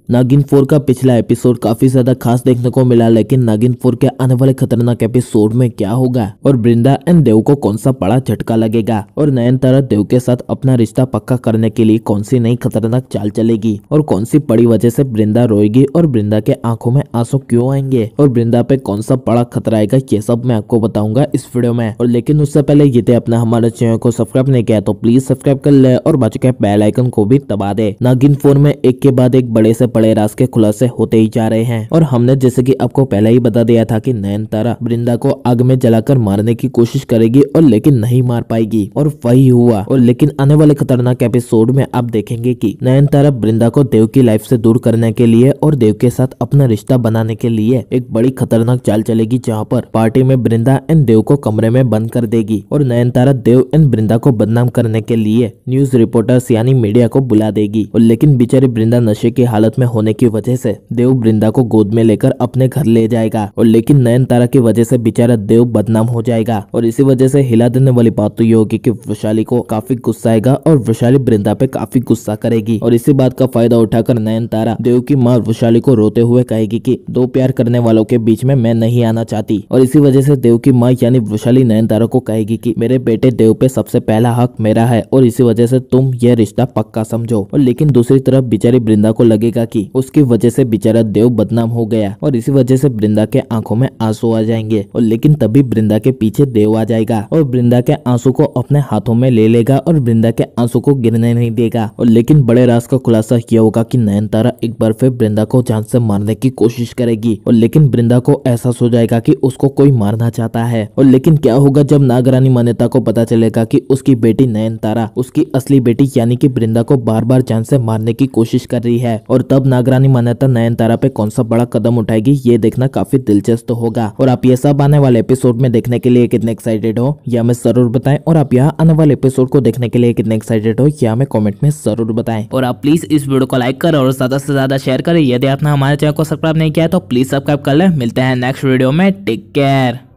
नागिन 4 का पिछला एपिसोड काफी ज्यादा खास देखने को मिला, लेकिन नागिन 4 के आने वाले खतरनाक एपिसोड में क्या होगा और वृंदा एंड देव को कौन सा बड़ा झटका लगेगा और नयनतारा देव के साथ अपना रिश्ता पक्का करने के लिए कौन सी नई खतरनाक चाल चलेगी और कौन सी बड़ी वजह से वृंदा रोएगी और वृंदा के आंखों में आंसू क्यों आएंगे और वृंदा पे कौन सा बड़ा खतरा आएगा, ये सब मैं आपको बताऊंगा इस वीडियो में। और लेकिन उससे पहले यदि आपने हमारे चैनल को सब्सक्राइब नहीं किया तो प्लीज सब्सक्राइब कर ले और बाजू के बेल आइकन को भी दबा दे। नागिन 4 में एक के बाद एक बड़े से बड़े राज के खुलासे होते ही जा रहे हैं और हमने जैसे कि आपको पहले ही बता दिया था कि नयनतारा वृंदा को आग में जलाकर मारने की कोशिश करेगी और लेकिन नहीं मार पाएगी और वही हुआ। और लेकिन आने वाले खतरनाक एपिसोड में आप देखेंगे कि नयनतारा वृंदा को देव की लाइफ से दूर करने के लिए और देव के साथ अपना रिश्ता बनाने के लिए एक बड़ी खतरनाक चाल चलेगी, जहाँ पर पार्टी में वृंदा एंड देव को कमरे में बंद कर देगी और नयनतारा देव एंड वृंदा को बदनाम करने के लिए न्यूज रिपोर्टर्स यानी मीडिया को बुला देगी। और लेकिन बेचारी वृंदा नशे की हालत में होने की वजह से देव वृंदा को गोद में लेकर अपने घर ले जाएगा और लेकिन नयनतारा की वजह से बेचारा देव बदनाम हो जाएगा। और इसी वजह से हिला देने वाली बात तो ये होगी कि वैशाली को काफी गुस्सा आएगा और वैशाली वृंदा पे काफी गुस्सा करेगी और इसी बात का फायदा उठाकर नयनतारा देव की माँ वैशाली को रोते हुए कहेगी कि दो प्यार करने वालों के बीच में मैं नहीं आना चाहती। और इसी वजह से देव की माँ यानी वैशाली नयनतारा को कहेगी कि मेरे बेटे देव पे सबसे पहला हक मेरा है और इसी वजह से तुम यह रिश्ता पक्का समझो। और लेकिन दूसरी तरफ बेचारी वृंदा को लगेगा कि उसकी वजह से बेचारा देव बदनाम हो गया और इसी वजह से वृंदा के आंखों में आंसू आ जाएंगे। और लेकिन तभी वृंदा के पीछे देव आ जाएगा और वृंदा के आंसू को अपने हाथों में ले लेगा और वृंदा के आंसू को गिरने नहीं देगा। और लेकिन बड़े राज का खुलासा यह होगा कि नयनतारा एक बार फिर वृंदा को जान से मारने की कोशिश करेगी और लेकिन वृंदा को एहसास हो जाएगा कि उसको कोई मारना चाहता है। और लेकिन क्या होगा जब नागरानी मान्यता को पता चलेगा कि उसकी बेटी नयनतारा उसकी असली बेटी यानी कि वृंदा को बार बार जान से मारने की कोशिश कर रही है। और तब नागरानी मान्यता नयनतारा पे कौन सा बड़ा कदम उठाएगी, ये देखना काफी दिलचस्प होगा। और आप ये सब आने वाले एपिसोड में देखने के लिए कितने एक्साइटेड हो यह हमें जरूर बताएं और आप यहाँ आने वाले एपिसोड को देखने के लिए कितने एक्साइटेड हो यह हमें कमेंट में जरूर बताएं। और आप प्लीज इस वीडियो को लाइक करें और ज्यादा से ज्यादा शेयर करें। यदि आपने हमारे चैनल को सब्सक्राइब नहीं किया तो प्लीज सब्सक्राइब कर ले। मिलते हैं नेक्स्ट वीडियो में, टेक केयर।